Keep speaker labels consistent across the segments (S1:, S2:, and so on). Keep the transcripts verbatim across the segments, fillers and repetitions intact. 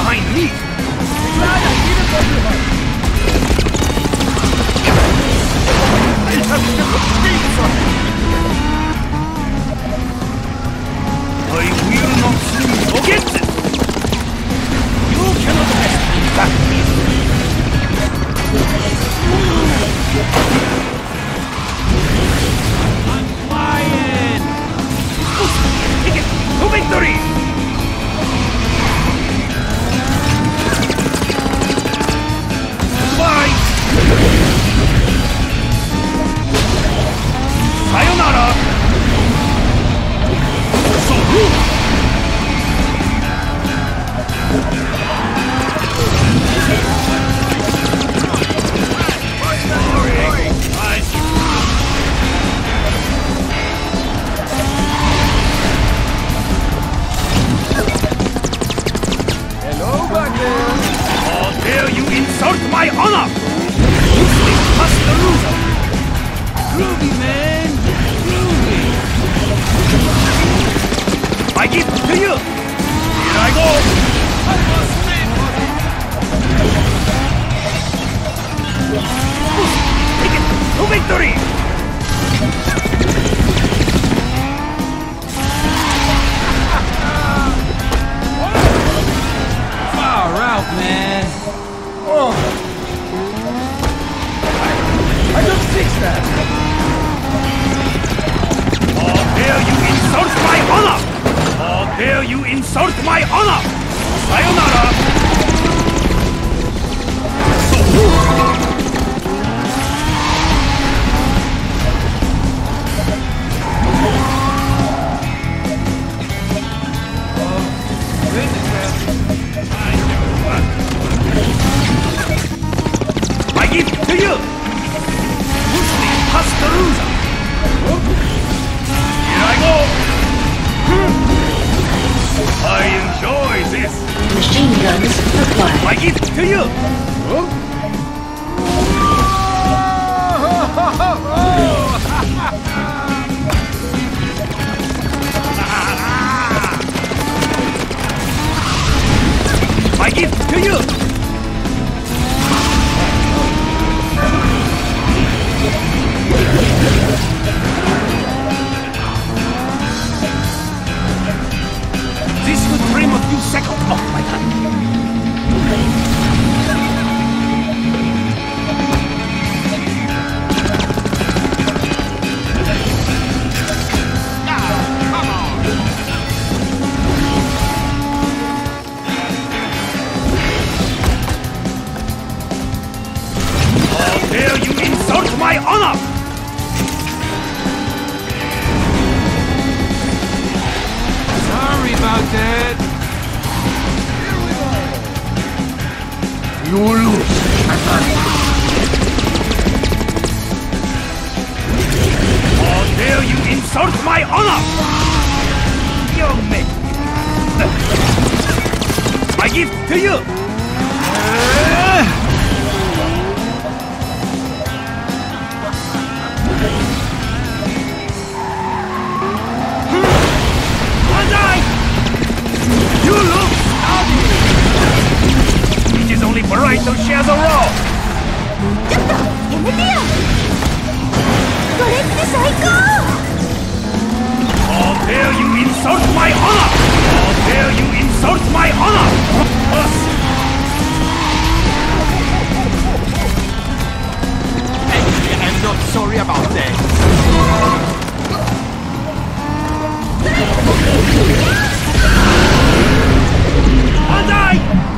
S1: find me.
S2: Glad I didn't go to her.
S1: I have never been something. I will not forget this. You cannot mess me back.
S2: I'm flying.
S1: Take it to victory. Bye. Sayonara. So
S2: Hello back there.
S1: how dare you insult my honor! Useless Tuscaloosa!
S2: Groovy, man. Groovy.
S1: I give it to you! Here I go!
S2: I must live.
S1: Take it to victory!
S2: Far out, man.
S1: Oh. I, I just fixed that! How dare you insult my honor! How dare you insult my honor! Sayonara! So, I give it to you! Usually Tuscaloosa! Here I go! I enjoy this!
S3: Machine guns acquired.
S1: I give it to you! I give it to you! This would bring a few seconds off my time. How dare you insult my honor!
S2: Sorry about that.
S1: You lose. How dare you insult my honor! You make I give it to you! Bandai! You look snobby! It is only polite to share the raw!
S3: ちょっとやめてよ。これって最高。
S1: How dare you insult my honor! How dare you insult my honor!
S2: Actually, I'm not sorry about that.
S1: Bandai!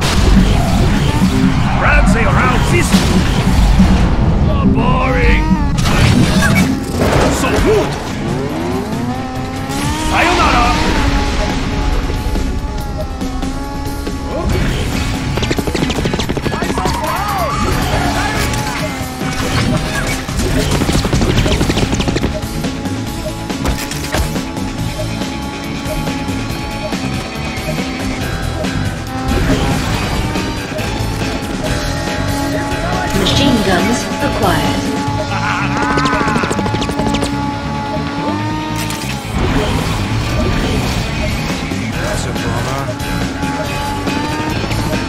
S1: Ramsey around this. Oh, boring. So good. Sayonara.
S3: Machine guns acquired.
S4: That's a bummer.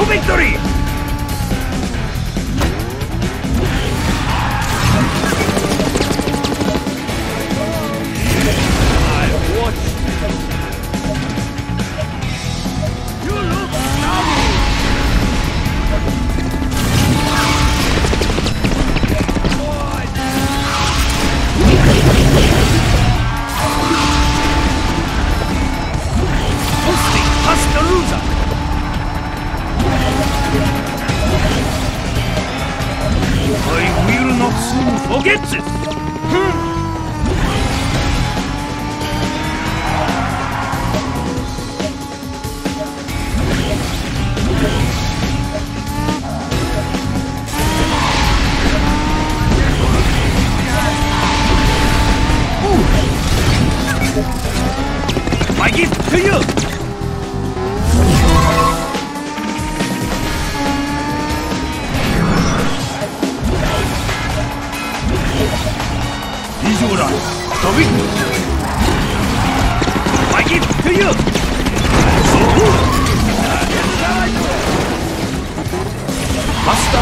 S1: victory! Forget this! My gift to you! My gift to you! Master!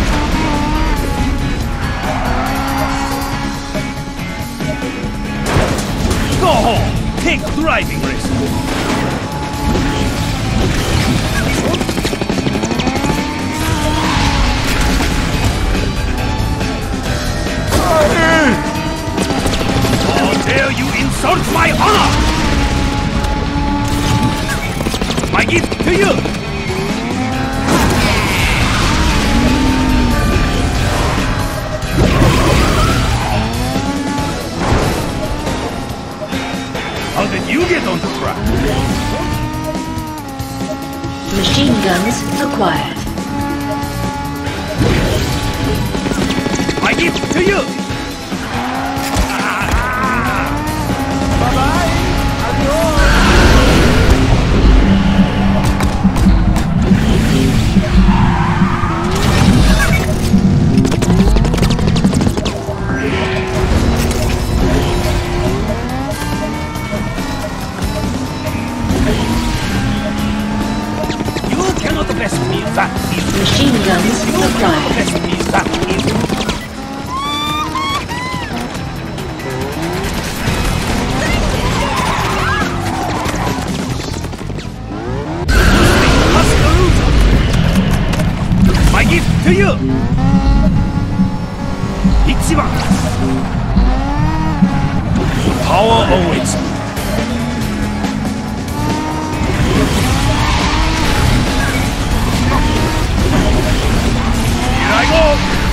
S1: Go home! Take driving risk! Dare you insult my honor! My gift to you! How did you get on the track?
S4: Machine guns acquired.
S1: My gift to you!
S4: Machine guns acquired.
S1: My gift to you! Ichiban! Power awaits me. Here I go!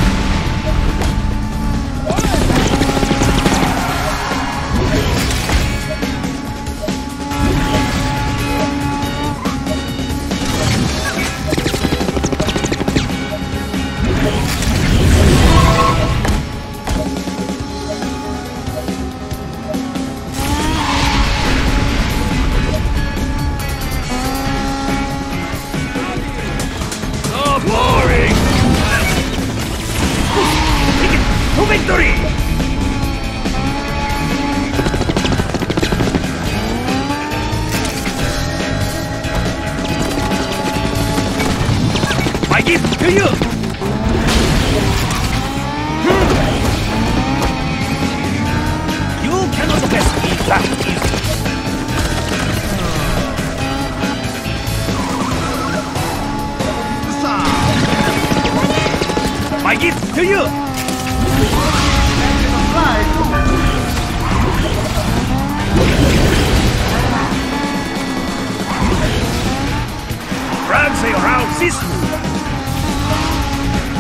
S1: Victory! My gift to you! You cannot best me that easy. My gift to you! Ramsay around this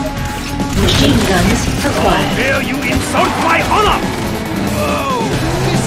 S4: Machine guns acquired.
S1: How dare you insult my honor!
S2: Whoa!